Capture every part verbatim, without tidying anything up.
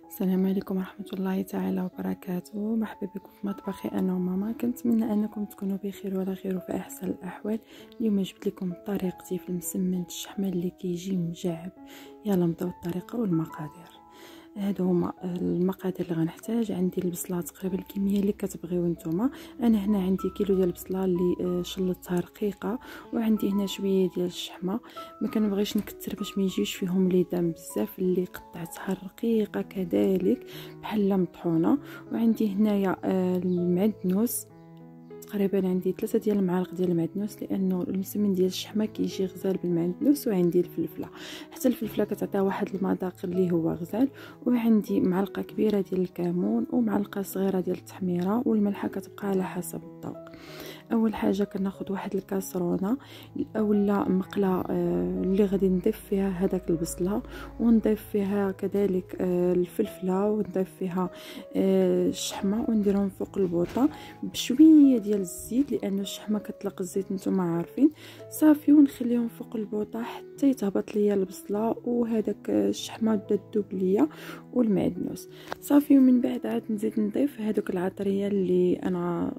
السلام عليكم ورحمة الله تعالى وبركاته. مرحبا بكم في مطبخي أنا وماما. كنتمنى أنكم تكونوا بخير وعلى خير وفي أحسن الأحوال. اليوم جبت لكم طريقتي في المسمن الشحمة اللي كيجي مجعب. يلا نبداو الطريقة والمقادير. هادو هما المقادير اللي غنحتاج. عندي البصله تقريبا الكميه اللي كتبغيو نتوما. انا هنا عندي كيلو ديال البصله اللي شلطتها رقيقه، وعندي هنا شويه ديال الشحمه. ما كنبغيش نكثر باش ما يجيوش فيهم ليدام بزاف، اللي قطعتها رقيقه كذلك بحال مطحونه. وعندي هنايا المعدنوس تقريبا عندي ثلاثة ديال المعالق ديال المعدنوس، لانه المسمن ديال الشحمه كيجي غزال بالمعدنوس. وعندي الفلفله، حتى الفلفله كتعطيها واحد المذاق اللي هو غزال. وعندي معلقه كبيره ديال الكمون ومعلقه صغيره ديال التحميره، والملحه كتبقى على حسب الذوق. اول حاجه كناخذ واحد الكاسرونه اولا مقله اللي غادي نضيف فيها هذاك البصله، ونضيف فيها كذلك الفلفله، ونضيف فيها الشحمه، ونديرهم فوق البوطه بشويه ديال الزيت، لانه الشحمه كتطلق الزيت نتوما عارفين. صافي، ونخليهم فوق البوطه حتى يتهبط ليا البصله وهذاك الشحمه بدا تذوب ليا والمعدنوس. صافي، ومن بعد عاد نزيد نضيف هذوك العطريه اللي انا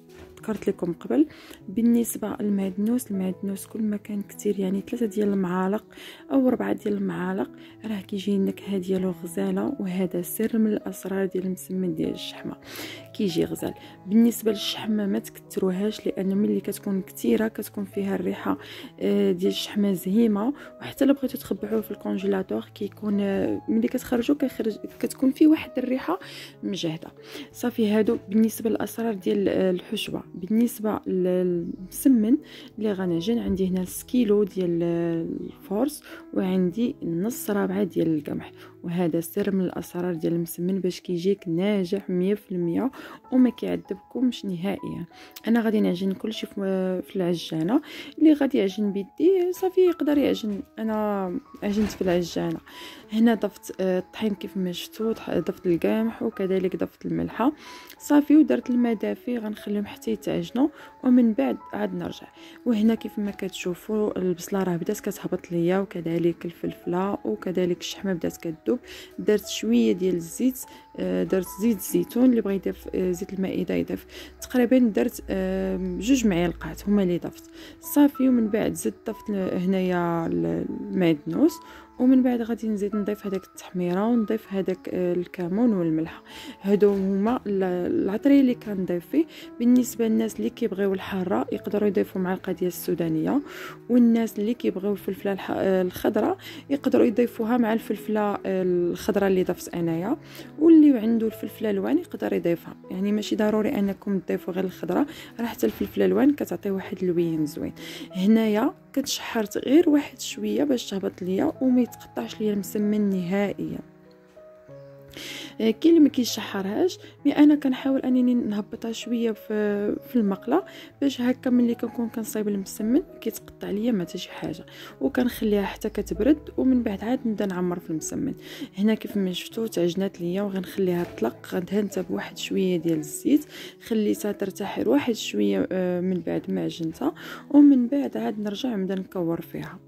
ذكرت لكم قبل. بالنسبه للمعدنوس، المعدنوس كل ما كان كثير يعني ثلاثة ديال المعالق او أربعة ديال المعالق راه كيجي النكهه ديالو غزاله، وهذا سر من الاسرار ديال المسمن ديال الشحمه، كيجي غزال. بالنسبه للشحمه ما تكثروهاش، لانه ملي كتكون كثيره كتكون فيها الريحه ديال الشحمه زهيمه. وحتى لو بغيتو تخبعوه في الكونجيلاتور كيكون ملي كتخرجوا كيخرج كتكون فيه واحد الريحه مجهده. صافي، هادو بالنسبه للاسرار ديال الحشوه. بالنسبه للمسمن اللي غنعجن، عندي هنا كيلو ديال الفورس، وعندي نص رابعه ديال القمح. وهذا سر من الاسرار ديال المسمن باش كيجيك ناجح مية في المية وما كيعذبكمش نهائيا. انا غادي نعجن كلشي في العجانه. اللي غادي يعجن بيدي صافي يقدر يعجن. انا عجنت في العجانه. هنا ضفت الطحين كيف ما شفتوا، ضفت القمح وكذلك ضفت الملحه. صافي، ودرت الماء دافي غنخليهم حتى يتعجنوا، ومن بعد عاد نرجع. وهنا كيف ما كتشوفوا البصله راه بدات كتهبط ليا، وكذلك الفلفله وكذلك الشحمه بدات كتذوب. درت شويه ديال الزيت، درت زيت الزيتون، اللي بغى يضيف زيت المائده يضيف. تقريبا درت جوج معالق هما اللي ضفت. صافي، ومن بعد زدت ضفت هنايا المعدنوس، ومن بعد غادي نزيد نضيف هذاك التحميره ونضيف هذاك الكمون والملح. هادو هما العطريه اللي كنضيف فيه. بالنسبه للناس اللي كيبغيو الحاره يقدروا يضيفوا معلقه ديال السودانيه، والناس اللي كيبغيو الفلفله الخضراء يقدروا يضيفوها مع الفلفله الخضراء اللي ضفت انايا. واللي عنده الفلفله الوان يقدر يضيفها، يعني ماشي ضروري انكم تضيفوا غير الخضراء، راه حتى الفلفله الوان كتعطي واحد اللوين زوين. هنايا كتشحرت غير واحد شويه باش تهبط ليا وما يتقطعش ليا المسمن نهائيا. كاين اللي ما كيشحرهاش، مي انا كنحاول انني نهبطها شويه في في المقله باش هكا ملي كنكون كنصايب المسمن كيتقطع ليا ما حتى شي حاجه. وكنخليها حتى كتبرد، ومن بعد عاد نبدا نعمر في المسمن. هنا كيف ما شفتوا تعجنات ليا، وغنخليها تطلق. غدهنتها بواحد شويه ديال الزيت، خليتها ترتاح واحد شويه من بعد ما عجنتها، ومن بعد عاد نرجع نبدا نكور فيها.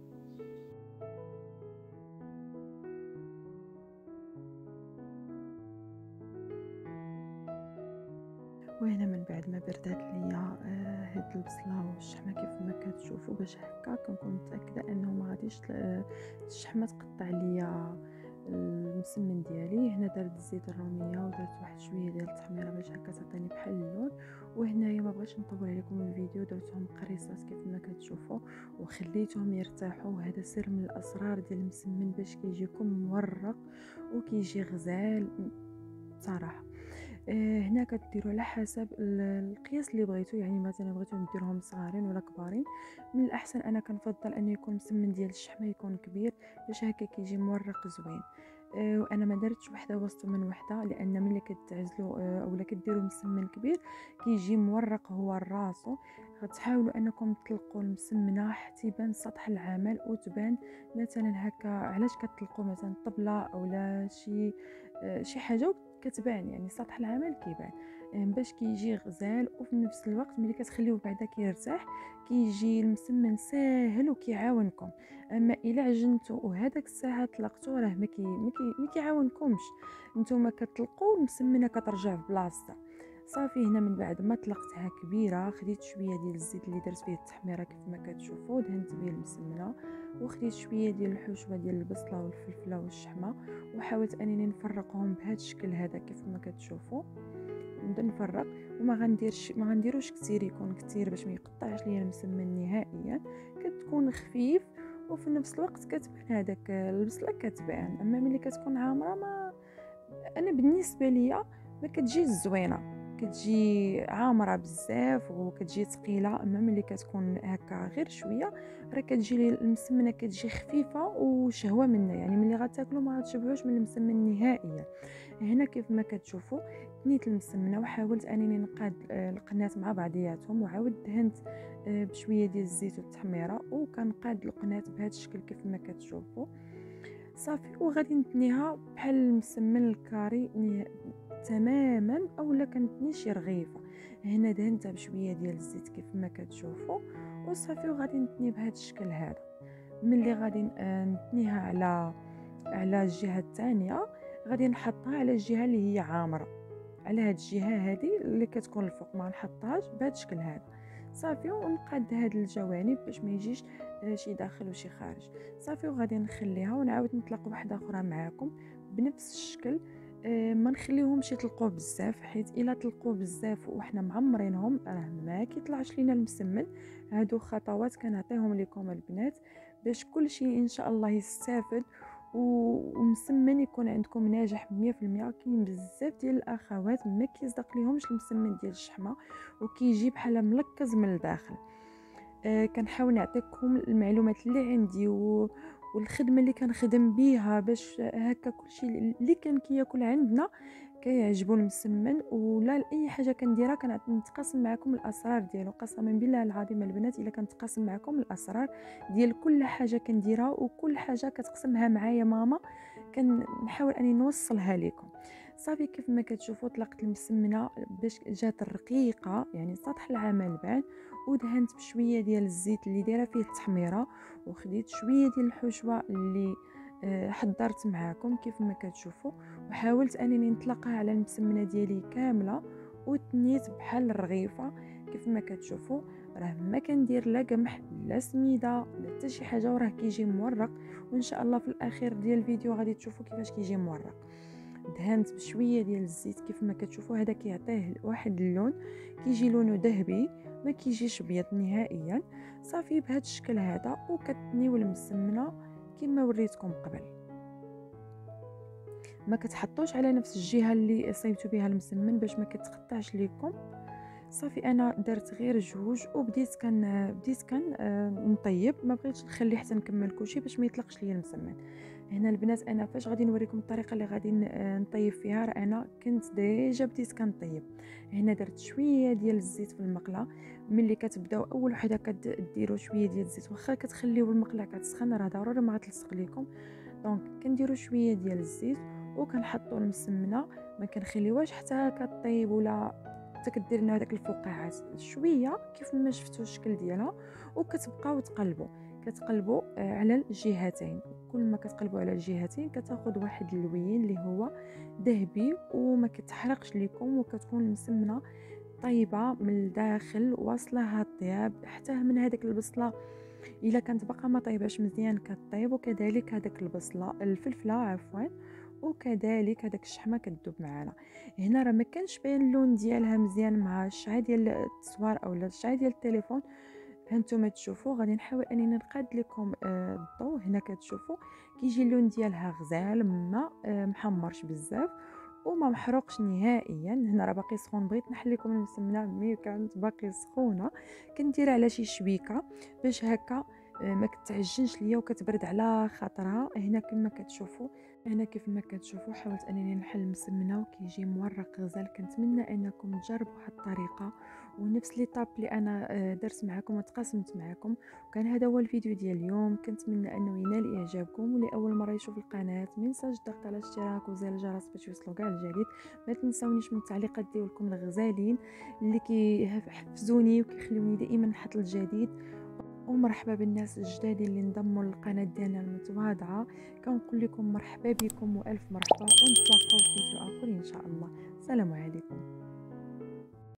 وهنا من بعد ما بردات ليا آه هاد البصله والشحمه كيف ما كتشوفوا، باش هكا كنكون متاكده انه ما غاديش الشحمه تقطع ليا المسمن ديالي. هنا درت الزيت الروميه ودرت واحد شويه ديال التحميره باش هكا تعطيني بحال اللون. وهنايا ما بغيتش نطول عليكم الفيديو، درتهم قريصات كيف ما كتشوفوا وخليتهم يرتاحوا. وهذا سر من الاسرار ديال المسمن باش كيجيكم مورق وكيجي غزال صراحه. هنا كديروا على حسب القياس اللي بغيتو، يعني مثلا بغيتو نديرهم صغارين ولا كبارين. من الاحسن انا كنفضل ان يكون مسمن ديال الشحمه يكون كبير باش هكا كيجي مورق زوين. أه وانا ما درتش وحده وسط من وحده، لان ملي كتعزلوا أه اولا كديروا مسمن كبير كيجي مورق هو راسو. غتحاولوا انكم تطلقوا المسمنه حتى يبان سطح العمل، وتبان مثلا هكا. علاش كتطلقوا مثلا طبله اولا شي أه شي حاجه كتبان، يعني سطح العمل كيبان. باش كيجي غزال، وفي نفس الوقت ملي كتخليوه بعدا كيرتاح كيجي المسمن ساهل وكيعاونكم. اما الا عجنتو وهذاك الساعه طلقتو راه ما كي ما كيعاونكمش، نتوما كتطلقوا المسمنه كترجع في بلاصتها. صافي هنا من بعد ما طلقتها كبيره خديت شويه ديال الزيت اللي درت فيه التحميره كيف ما كتشوفوا، دهنت به المسمنه وخديت شويه ديال الحشوه ديال البصله والفلفله والشحمه وحاولت انني نفرقهم بهذا الشكل هذا كيف ما كتشوفوا. نبدا نفرق وما غنديرش ما غنديروش كثير يكون كثير باش ما يقطعش ليا المسمن نهائيا، كتكون خفيف وفي نفس الوقت كتبان هذاك البصله كتبان. اما ملي كتكون عامره ما انا بالنسبه ليا ما كتجيش زوينه، كتجي عامره بزاف وكتجي ثقيله. اما ملي كتكون هكا غير شويه راه كتجي المسمنه كتجي خفيفه وشهوه منها، يعني ملي غتاكلوا ما غتشبعوش من المسمن نهائيا. هنا كيف ما كتشوفوا تنيت المسمنه وحاولت انني نقاد القنات مع بعضياتهم وعاود دهنت بشويه ديال الزيت والتحميره وكنقاد القنات بهذا الشكل كيف ما كتشوفوا. صافي وغادي نتنيها بحال المسمن الكاري تماما اولا كنتني شي رغيفه. هنا دهنتها بشويه ديال الزيت كيف ما كتشوفوا وصافي وغادي نتني بهذا الشكل هذا. ملي غادي نتنيها على على الجهه الثانيه غادي نحطها على الجهه اللي هي عامره، على هاد الجهه هذه اللي كتكون الفوق ما نحطهاش بهذا الشكل هذا. صافي ونقاد هاد الجوانب باش ما يجيش شي داخل وشي خارج. صافي وغادي نخليها ونعاود نطلق واحده اخرى معاكم بنفس الشكل. أه ما نخليهمش يطلقوا بزاف، حيت الا طلقوا بزاف وحنا معمرينهم راه ما كيطلعش لينا المسمن. هادو خطوات كنعطيهم لكم البنات باش كل شيء ان شاء الله يستافد ومسمن يكون عندكم ناجح مية في المية. كاين بزاف ديال الاخوات ما كيصدق ليهمش المسمن ديال الشحمه وكيجي بحال ملكز من الداخل. أه كنحاول نعطيكم المعلومات اللي عندي و والخدمه اللي كنخدم بيها باش هكا كلشي اللي كان كياكل عندنا كيعجبو المسمن. ولا اي حاجه كنديرها كنتقاسم معكم الاسرار ديالو، قسما بالله العظيم البنات الا كنتقاسم معكم الاسرار ديال كل حاجه كنديرها وكل حاجه كتقسمها معايا ماما كنحاول اني نوصلها لكم. صافي كيف ما كتشوفوا طلقت المسمنه باش جات رقيقه، يعني سطح العمل بان، ودهنت بشويه ديال الزيت اللي دايره فيه التحميره وخديت شويه ديال الحشوه اللي حضرت معاكم كيف ما كتشوفوا وحاولت انني نطلقها على المسمنه ديالي كامله وتنيت بحال الرغيفه كيف ما كتشوفوا. راه ما كندير لا قمح لا سميده لا حتى شي حاجه وراه كيجي مورق، وان شاء الله في الاخير ديال الفيديو غادي تشوفوا كيفاش كيجي مورق. دهنت بشويه ديال الزيت كيف ما كتشوفوا، هذا كيعطيه واحد اللون كيجي لونه ذهبي ما كيجيش ابيض نهائيا. صافي بهذا الشكل هذا وكتنيو المسمنه كما وريتكم قبل. ما كتحطوش على نفس الجهه اللي صيبتوا بها المسمن باش ما كتقطعش ليكم. صافي انا درت غير جوج وبديت كان بديت كان نطيب، ما بغيتش نخلي حتى نكمل كلشي باش ما يطلقش ليا المسمن. هنا البنات انا فاش غادي نوريكم الطريقه اللي غادي نطيب فيها، راه انا كنت ديجا بديت كنطيب. هنا درت شويه ديال الزيت في المقله. ملي كتبداو اول وحده كديروا شويه ديال الزيت، واخا كتخليو المقله كتسخن راه ضروري ما غتلصق لكم. دونك كنديروا شويه ديال الزيت وكنحطوا المسمنه، ما كنخليوهاش حتى كطيب ولا حتى كدير لنا هذاك الفقاعات شويه كيف ما شفتوا الشكل ديالها، وكتبقاو تقلبوا كتقلبوا على الجهتين. كل ما كتقلبوا على الجهتين كتاخذ واحد اللوين اللي هو ذهبي وما كتحرقش لكم، وكتكون المسمنه طيبه من الداخل واصلها الطياب. حتى من هذيك البصله الا كانت باقا ما طيباش مزيان كطيب، وكذلك هذاك البصله الفلفله عفوا وكذلك هذاك الشحمه كتذوب معنا. هنا راه ما كانش باين اللون ديالها مزيان مع الشعاع ديال التصوير اولا الشعاع ديال التليفون. هانتوما تشوفوا غادي نحاول انني نقاد لكم الضوء. هنا كتشوفوا كيجي اللون ديالها غزال ما محمرش بزاف وما محروقش نهائيا. هنا راه باقي سخون، بغيت نحل لكم المسمنه مي كانت باقي سخونه كندير على شي شبيكه باش هكا ما كتعجنش ليا وكتبرد على خاطرها. هنا كما كتشوفوا انا كيف ما كتشوفوا حاولت انني نحل مسمنه وكيجي مورق غزال. كنتمنى انكم تجربوا هاد الطريقه ونفس لي طاب اللي انا آه، درت معكم وتقاسمت معكم. وكان هذا هو الفيديو ديال اليوم، كنتمنى انه ينال اعجابكم. واللي اول مره يشوف القناه ما ينساش الضغط على الاشتراك وزر الجرس باش يوصلوا كاع الجديد. ما تنساونيش من التعليقات ديالكم الغزالين اللي كيحفزوني وكيخلوني دائما نحط الجديد. ومرحبا بالناس الجداد اللي انضموا للقناه ديالنا المتواضعه. كنقول لكم مرحبا بكم والف مرحبا، ونتلاقاو في فيديو اخر ان شاء الله. السلام عليكم.